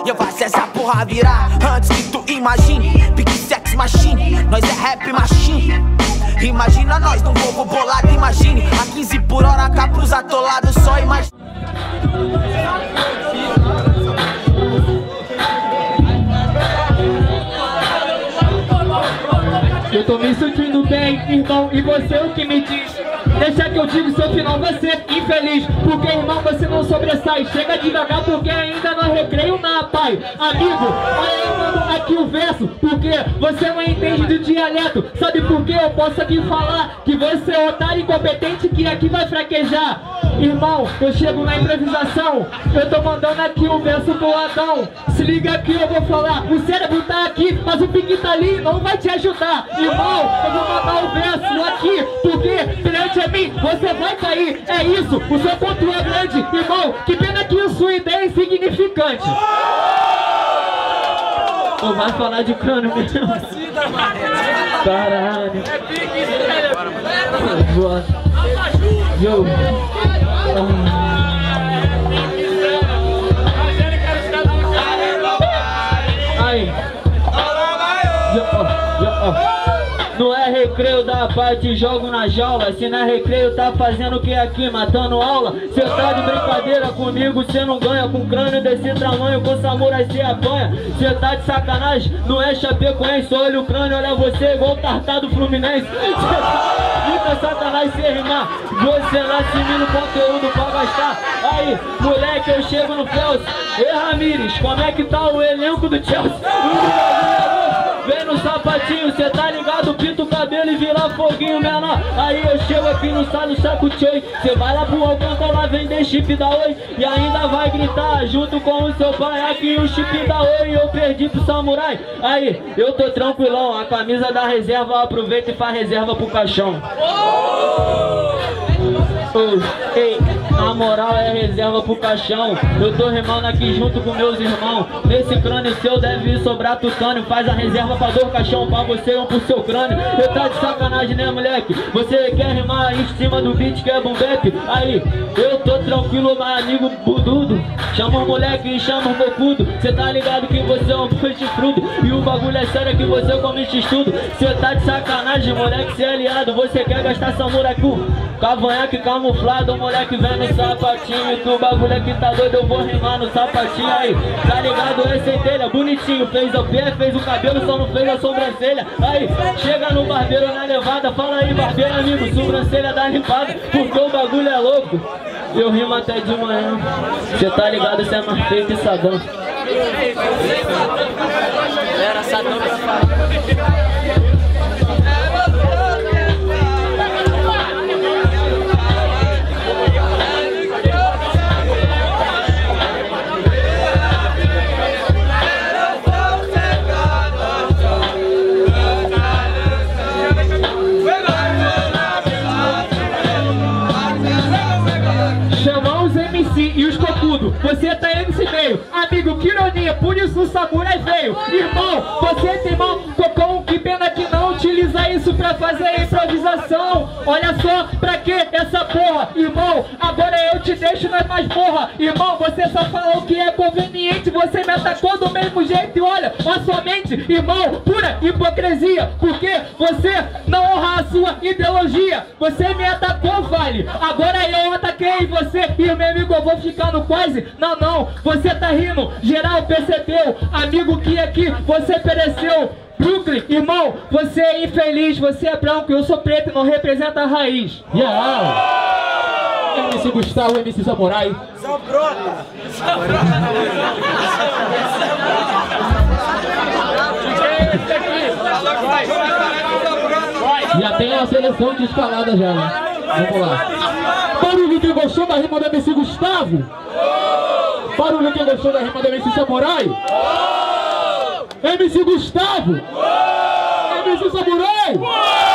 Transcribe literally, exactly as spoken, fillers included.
e eu faço essa porra virar antes que tu imagine. Pique sex machine, nós é rap machine. Imagina nós num Volvo bolado, imagine a quinze por hora, capuz atolado, só imagina. Eu tô me sentindo bem, irmão, e você o que me diz? Deixa que eu digo, seu final vai ser infeliz. Porque, irmão, você não sobressai. Chega devagar porque ainda não recreio na pai. Amigo, olha eu mando aqui o verso. Porque você não entende do dialeto. Sabe por que eu posso aqui falar? Que você é otário incompetente que aqui vai fraquejar. Irmão, eu chego na improvisação. Eu tô mandando aqui um verso boladão. Se liga aqui, eu vou falar. O cérebro tá aqui, mas o pique tá ali, não vai te ajudar. Irmão, eu vou mandar o verso aqui. Porque perante a mim, você vai cair. É isso, o seu ponto é grande. Irmão, que pena que a sua ideia é insignificante. Ou vai falar de crânio mesmo? Caralho. Boa. Yo. Aí. Yo, yo. Não é recreio da paz, te jogo na jaula. Se não é recreio, tá fazendo o que aqui? Matando aula? Cê tá de brincadeira comigo, cê não ganha. Com crânio desse tamanho, com samurai cê apanha. Cê tá de sacanagem, não é chapecoense. Olha o crânio, olha você igual tartar do Fluminense. Muita sacanagem cê rimar. Você lá assimila o conteúdo pra gastar. Aí, moleque, eu chego no Fels. Ei, Ramires, como é que tá o elenco do Chelsea? Vem no sapatinho, cê tá ligado? Pinta o cabelo e vira foguinho menor. Aí eu chego aqui no salão saco tchoi. Cê vai lá pro Alcântara, lá vender chip da Oi. E ainda vai gritar junto com o seu pai aqui o chip da Oi. Eu perdi pro samurai. Aí, eu tô tranquilão. A camisa da reserva aproveita e faz reserva pro caixão. Oh, ei, na moral é reserva pro caixão. Eu tô rimando aqui junto com meus irmãos. Nesse crânio seu deve sobrar tutânio. Faz a reserva pra dor caixão, pra você ou pro seu crânio. Eu tá de sacanagem, né, moleque? Você quer rimar em cima do beat que é boom bap? Aí, eu tô tranquilo, meu amigo bududo. Chama o moleque e chama o bocudo. Cê tá ligado que você é um peixe fruto. E o bagulho é sério que você come x-tudo. Cê tá de sacanagem, moleque, cê é aliado. Você quer gastar samurai cu? Cavanhaque camuflado, o moleque vem no sapatinho. Que o bagulho aqui tá doido, eu vou rimar no sapatinho. Aí, tá ligado? Esse é telha, bonitinho. Fez o pé, fez o cabelo, só não fez a sobrancelha. Aí, chega no barbeiro na levada. Fala aí, barbeiro amigo, sobrancelha da limpada. Porque o bagulho é louco. Eu rimo até de manhã. Cê tá ligado, cê é mais feio que Sadam. Era Sadam pra falar. E os cocudos, você tá M C meio. Amigo, que ironia, por isso o samurai veio. Irmão, você tem mão cocão. Que pena que não utiliza isso pra fazer improvisação. Olha só, pra que essa porra? Irmão, agora eu te deixo na masmorra. Irmão, você só falou que é conveniente. Você me atacou do mesmo jeito. E olha, a sua mente, irmão, pura hipocrisia. Porque você não honra a sua ideologia. Você me atacou, vale. Agora eu ataquei você. E meu amigo, eu vou ficar no quase. Não, não, você tá rindo. Geral percebeu, amigo, que aqui você pereceu. Brooklyn, irmão, você é infeliz. Você é branco, eu sou preto e não representa a raiz. Yeah! M C Gustavo, M C Samurai. São brota! Já tem uma seleção de escalada já, né? Vamos lá. Barulho quem gostou da rima do M C Gustavo? Barulho quem gostou da rima do M C Samurai? M C Gustavo? M C Samurai?